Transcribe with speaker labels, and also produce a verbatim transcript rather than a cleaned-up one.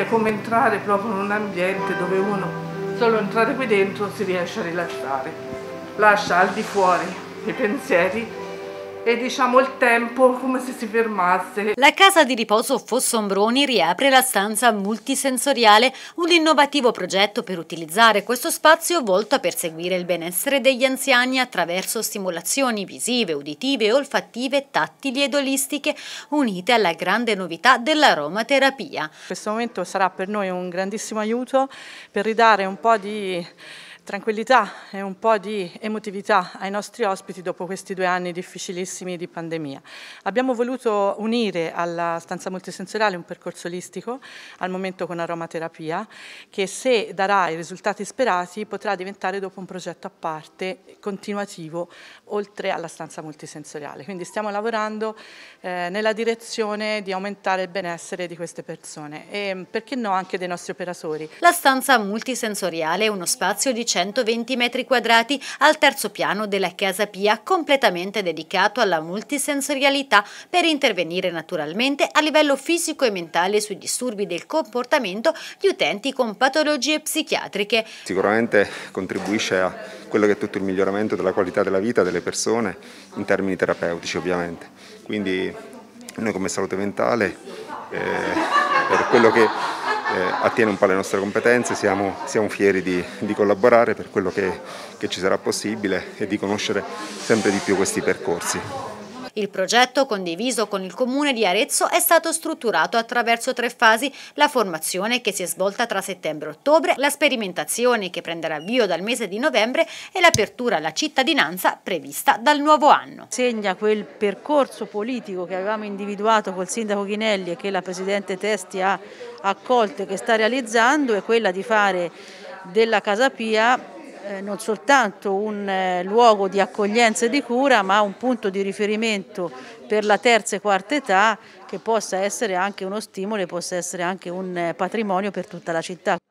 Speaker 1: è come entrare proprio in un ambiente dove uno, solo entrare qui dentro, si riesce a rilassare. Lascia al di fuori i pensieri e diciamo il tempo come se si fermasse.
Speaker 2: La casa di riposo Fossombroni riapre la stanza multisensoriale, un innovativo progetto per utilizzare questo spazio volto a perseguire il benessere degli anziani attraverso stimolazioni visive, uditive, olfattive, tattili ed olistiche, unite alla grande novità dell'aromaterapia.
Speaker 3: Questo momento sarà per noi un grandissimo aiuto per ridare un po' di tranquillità e un po' di emotività ai nostri ospiti dopo questi due anni difficilissimi di pandemia. Abbiamo voluto unire alla stanza multisensoriale un percorso olistico, al momento con aromaterapia, che se darà i risultati sperati potrà diventare dopo un progetto a parte, continuativo, oltre alla stanza multisensoriale. Quindi stiamo lavorando eh, nella direzione di aumentare il benessere di queste persone e perché no anche dei nostri operatori.
Speaker 2: La stanza multisensoriale è uno spazio di centoventi metri quadrati al terzo piano della Casa Pia, completamente dedicato alla multisensorialità per intervenire naturalmente a livello fisico e mentale sui disturbi del comportamento di utenti con patologie psichiatriche.
Speaker 4: Sicuramente contribuisce a quello che è tutto il miglioramento della qualità della vita delle persone in termini terapeutici ovviamente. Quindi noi come salute mentale eh, per quello che Eh, attiene un po' alle nostre competenze, siamo, siamo fieri di, di collaborare per quello che, che ci sarà possibile e di conoscere sempre di più questi percorsi.
Speaker 2: Il progetto, condiviso con il Comune di Arezzo, è stato strutturato attraverso tre fasi: la formazione che si è svolta tra settembre e ottobre, la sperimentazione che prenderà avvio dal mese di novembre e l'apertura alla cittadinanza prevista dal nuovo anno.
Speaker 5: Segna quel percorso politico che avevamo individuato col sindaco Chinelli e che la Presidente Testi ha accolto e che sta realizzando, è quella di fare della Casa Pia Eh, non soltanto un eh, luogo di accoglienza e di cura, ma un punto di riferimento per la terza e quarta età che possa essere anche uno stimolo e possa essere anche un eh, patrimonio per tutta la città.